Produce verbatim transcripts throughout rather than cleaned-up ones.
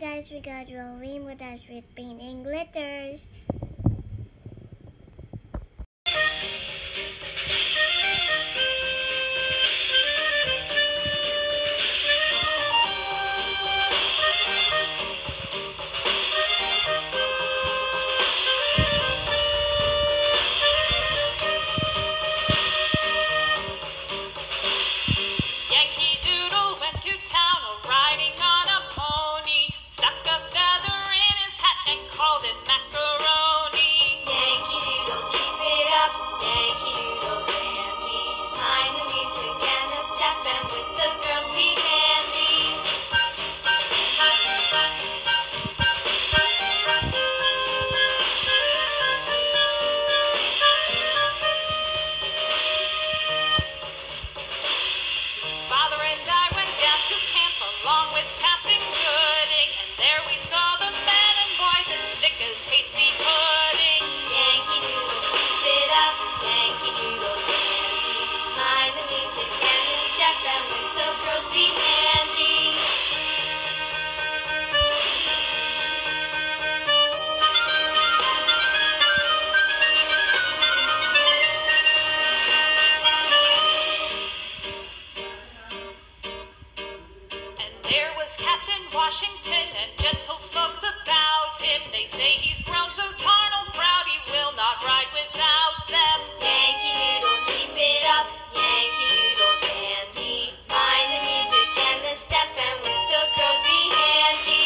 guys, we got your rainbow dash with painting glitters. Washington and gentle folks about him. They say he's grown so tarnal proud he will not ride without them. Yankee Doodle, keep it up, Yankee Doodle dandy. Mind the music and the step, and with the girls be handy.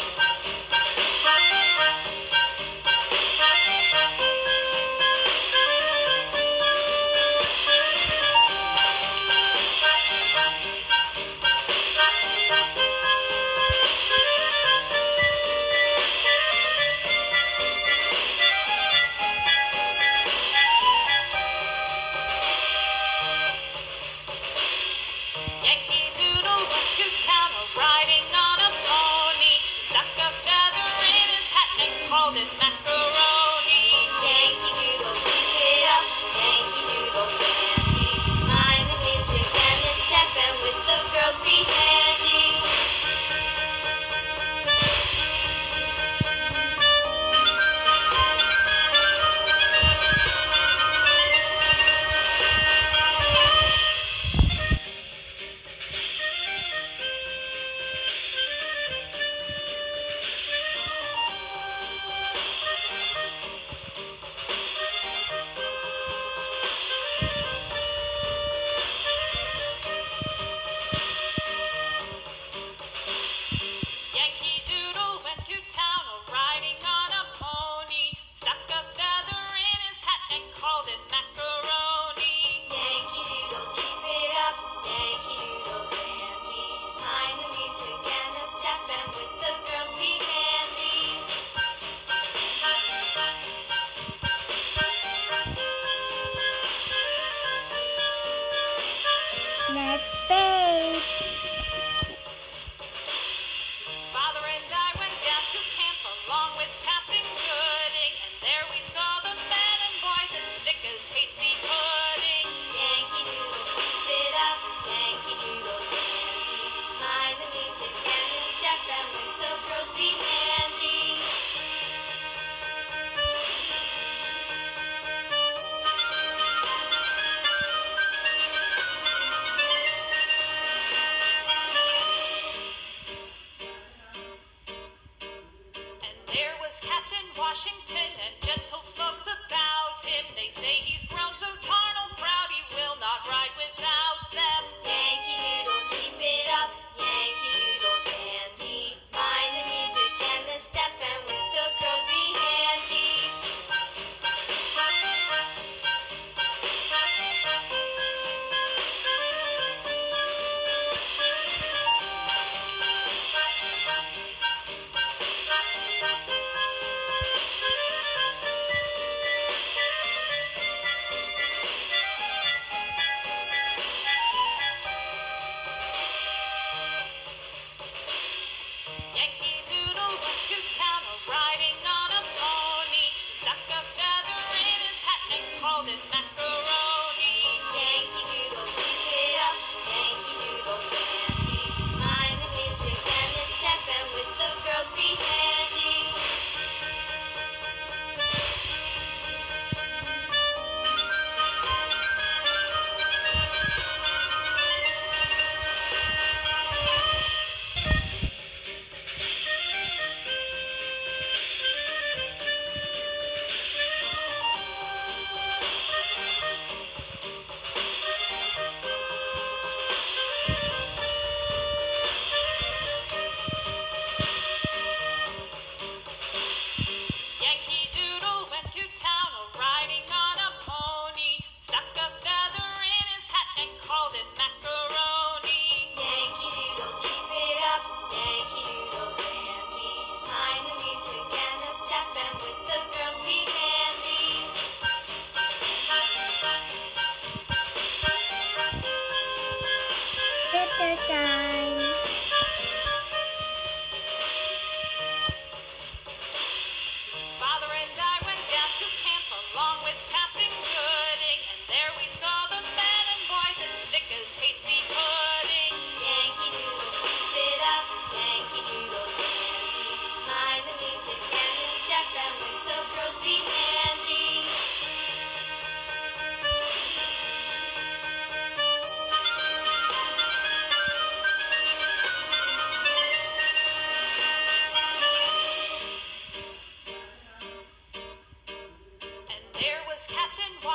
Macaroni. Yankee Doodle, keep it up, Yankee Doodle dandy. Mind the music and the step, and with the girls be handy. Next page. Father and I went down to camp along with Captain Gooding, and there we saw the men and boys as thick as hasty pudding. Yankee Doodle, keep it up, Yankee Doodle dandy. Mind the music and the step, and with the girls be handy. Washington and gentle folks about him. They say he's grown so tarnal proud he will not ride without them. Yankee Doodle, keep it up, Yankee Doodle dandy. Mind the music and the step, and with the girls be handy. Macaroni. Yankee Doodle, keep it up, Yankee Doodle dandy. Mind the music and the step, and with the girls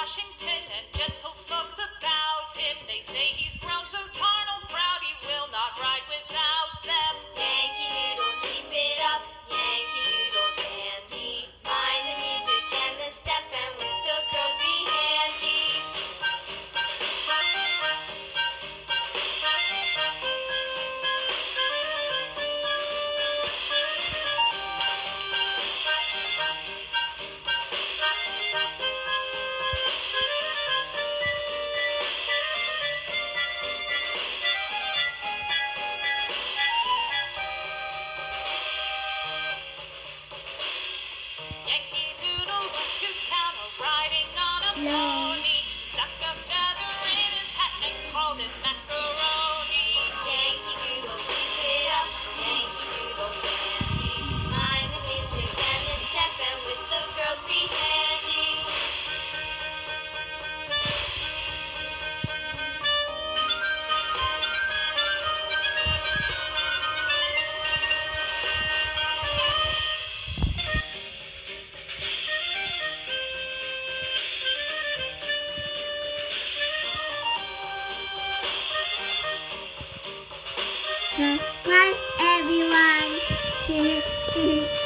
Washington and gentle folks about him. They say he's grown so tarnal proud he will not ride without them. Yankee Doodle, keep it up. Yankee Doodle dandy. Mind the music and the step, and with the girls be handy. Yankee Doodle went to town riding on a No. pony. Stuck a feather in his hat and called it macaroni. Yankee Doodle, keep it up. Yankee Doodle dandy. Mind the music and the step, and with the girls be handy. Subscribe, everyone.